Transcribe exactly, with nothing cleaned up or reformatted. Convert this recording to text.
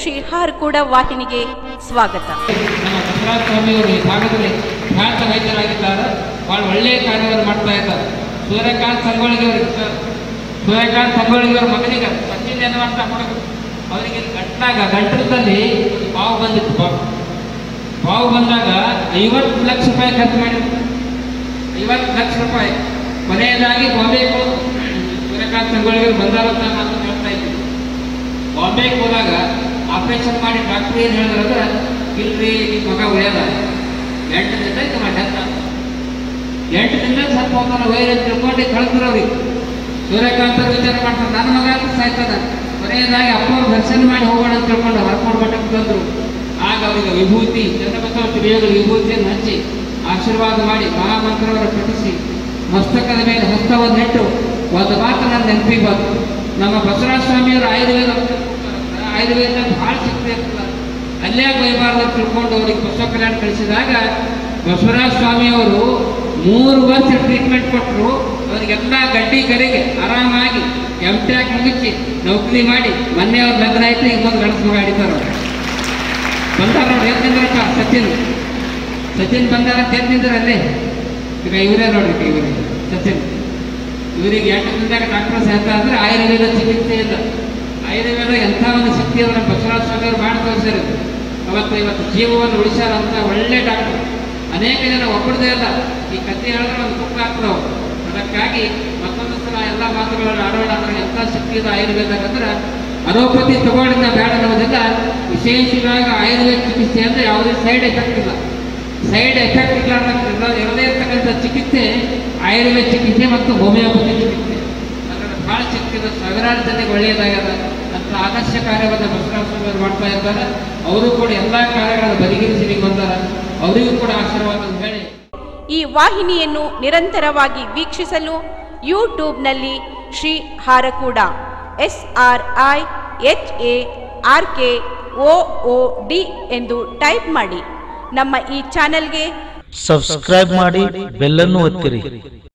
ಶ್ರೀ ಹಾರಕೂಡ ವಾಹಿನಿಗೆ ಸ್ವಾಗತ. ನಮ್ಮ ಬಸವರಾಜ ಸ್ವಾಮಿಯವರು ಈ ಭಾಗದಲ್ಲಿ ಖ್ಯಾತ ವೈದ್ಯರಾಗಿದ್ದಾರೆ. ಭಾಳ ಒಳ್ಳೆಯ ಕಾರ್ಯವನ್ನು ಮಾಡ್ತಾ ಇದ್ದಾರೆ. ಸೂರ್ಯಕಾಂತ್ ಸಂಗೊಳ್ಳಿಗವರು ಸೂರ್ಯಕಾಂತ್ ಸಂಗೊಳ್ಳಿಗರ ಮಗನಿಗೆ ಸಚಿನ್ ಎನ್ನುವಂಥ ಹುಡುಗ, ಅವರಿಗೆ ಗಂಟಾಗ ಗಂಟಲದಲ್ಲಿ ಬಾವು ಬಂದಿತ್ತು. ಬಾವು ಬಾವು ಬಂದಾಗ ಐವತ್ತು ಲಕ್ಷ ರೂಪಾಯಿ ಖರ್ಚು ಮಾಡಿದ್ರು. ಐವತ್ತು ಲಕ್ಷ ರೂಪಾಯಿ ಕೊನೆಯದಾಗಿ ಬಾಂಬೆಗೆ ಸೂರ್ಯಕಾಂತ್ ಸಂಗೊಳ್ಳಿಗರು ಬಂದಾರಂತ ಮಾತು ಹೇಳ್ತಾ ಇದ್ದೀವಿ. ಬಾಂಬೆಗೆ ಹೋದಾಗ ಆಪರೇಷನ್ ಮಾಡಿ ಡಾಕ್ಟ್ರಿ ಏನು ಹೇಳಿದ್ರೆ, ಇಲ್ರಿ ಈ ಮಗ ಉಳಿಯದ ಎಂಟು ದಿನ ಇತ್ತು ಮಾಡಿ ಅಂತ ಎಂಟು ದಿನ ಸ್ವಲ್ಪ ಹೋಗೋಣ ವೈರ್ ಅಂತ ತಿಳ್ಕೊಂಡು ಕಳಿದ್ರು ಅವ್ರಿಗೆ. ಸೂರ್ಯಕಾಂತ ವಿಚಾರ ಮಾಡ್ತಾರೆ, ನನ್ನ ಮಗ ಅಂತ ಸಾಯ್ತದ. ಕೊನೆಯದಾಗಿ ಅಪ್ಪವ್ರು ದರ್ಶನ ಮಾಡಿ ಹೋಗೋಣ ಅಂತ ತಿಳ್ಕೊಂಡು ಹರ್ಕೊಂಡು ಮಠಕ್ಕೆ ಬಂದರು. ಆಗ ಅವರಿಗೆ ವಿಭೂತಿ ಚಂದ್ರಬಸವ ಶ್ರೀಯೋಗರ ವಿಭೂತಿಯನ್ನು ಹಚ್ಚಿ ಆಶೀರ್ವಾದ ಮಾಡಿ ಮಹಾಮಂತ್ರವನ್ನು ಪಠಿಸಿ ಮಸ್ತಕದ ಮೇಲೆ ಹಸ್ತವನ್ನು ಇಟ್ಟು ಒಂದು ಮಾತು ನನ್ನ ನೆನಪಿಗೆ ಬಂತು. ನಮ್ಮ ಬಸವರಾಜ ಸ್ವಾಮಿಯವರು ಆಯುರ್ವೇದ ಆಯುರ್ವೇದ ಭಾಳ ಶಕ್ತಿ ಇರ್ತದೆ, ಅಲ್ಲೇ ಬೈಬಾರ್ದು ಅಂತ ತಿಳ್ಕೊಂಡು ಅವ್ರಿಗೆ ಬಸವ ಕಲ್ಯಾಣ ಕಳಿಸಿದಾಗ ಬಸವರಾಜ ಸ್ವಾಮಿಯವರು ಮೂರು ವರ್ಷ ಟ್ರೀಟ್ಮೆಂಟ್ ಕೊಟ್ಟರು. ಅವರಿಗೆಲ್ಲ ಗಡ್ಡಿ ಕರೆಗೆ ಆರಾಮಾಗಿ ಎಮ್ ಟ್ಯಾಕ್ ಮುಗಿಸಿ ನೌಕರಿ ಮಾಡಿ ಮೊನ್ನೆ ಅವ್ರ ಲಗ್ನ ಆಯ್ತು. ಈಗ ಬಂದು ಗಣಸ ಮಗ ಹಿಡಿತಾರೆ ಅವ್ರು ಬಂದಾರ ನೋಡಿ. ಎದ್ದು ನಿಂದ್ರಪ್ಪ ಸಚಿನ್ ಸಚಿನ್ ಬಂದಾರ ಎದ್ದು ನಿಂದ್ರೆ ಅಲ್ಲೇ. ಈಗ ಇವರೇ ನೋಡ್ರಿ, ಇವರೇ ಸಚಿನ್. ಇವರಿಗೆ ಎಂಟು ದಿನದಾಗ ಡಾಕ್ಟರ್ಸ್ ಹೇಳ್ತಾ ಅಂದ್ರೆ ಆಯುರ್ವೇದ ಚಿಕಿತ್ಸೆ ಇಲ್ಲ. ಆಯುರ್ವೇದ ಎಂಥ ಒಂದು ಶಕ್ತಿ ಅವರ ಬಸವರಾಜ ಸ್ವಾಮಿಯವರು ಮಾಡಿ ತೋರಿಸಿರೋದು. ಅವತ್ತು ಇವತ್ತು ಜೀವವನ್ನು ಉಳಿಸ್ಯಾರಂತ ಒಳ್ಳೆ ಡಾಕ್ಟರ್. ಅನೇಕ ಜನ ಒಬ್ಬರದೇ ಇಲ್ಲ, ಈ ಕಥೆ ಹೇಳಿದ್ರೆ ಒಂದು ಬುಕ್ ಆಗ್ತದವು. ಅದಕ್ಕಾಗಿ ಮತ್ತೊಂದು ಸಲ ಎಲ್ಲ ಮಾತುಗಳನ್ನು ಆಡೋಣ ಅಂದ್ರೆ ಎಂಥ ಶಕ್ತಿ ಇದೆ ಆಯುರ್ವೇದ ಅಂದ್ರೆ, ಅಲೋಪತಿ ತಗೊಂಡಿದ್ದ ಬೇಡ ಅನ್ನೋದಿಲ್ಲ. ವಿಶೇಷವಾಗಿ ಆಯುರ್ವೇದ ಚಿಕಿತ್ಸೆ ಅಂದರೆ ಯಾವುದೇ ಸೈಡ್ ಎಫೆಕ್ಟ್ ಇಲ್ಲ. ಸೈಡ್ ಎಫೆಕ್ಟ್ ಇಲ್ಲ ಅನ್ನೋದ್ರಿಂದ ಇರದೇ ಇರ್ತಕ್ಕಂಥ ಚಿಕಿತ್ಸೆ ಆಯುರ್ವೇದ ಚಿಕಿತ್ಸೆ ಮತ್ತು ಹೋಮಿಯೋಪತಿ ಚಿಕಿತ್ಸೆ. ಅದರಲ್ಲಿ ಭಾಳ ಶಕ್ತಿ ಇದೆ, ಸಾವಿರಾರು ಜನಕ್ಕೆ ಒಳ್ಳೆಯದಾಗ್ಯದ ಅಂತ ಆದರ್ಶ ಕಾರ್ಯವನ್ನು ಬಸವರಾಜ ಸ್ವಾಮಿಯವರು ಮಾಡ್ತಾ ಇದ್ದಾರೆ. ಅವರು ಕೂಡ ಎಲ್ಲ ಕಾರ್ಯಗಳನ್ನು ಬದಿಗಿರಿಸಿ ಬಂದಾರ. ಅವರಿಗೂ ಕೂಡ ಆಶೀರ್ವಾದ ಹೇಳಿ. ಈ ವಾಹಿನಿಯನ್ನು ನಿರಂತರವಾಗಿ ವೀಕ್ಷಿಸಲು ಯೂಟ್ಯೂಬ್ನಲ್ಲಿ Shri Harakuda S R I H A R K O O D ಎಂದು ಟೈಪ್ ಮಾಡಿ ನಮ್ಮ ಈ ಚಾನೆಲ್ಗೆ ಸಬ್ಸ್ಕ್ರೈಬ್ ಮಾಡಿ, ಬೆಲ್ ಅನ್ನು ಒತ್ತಿರಿ.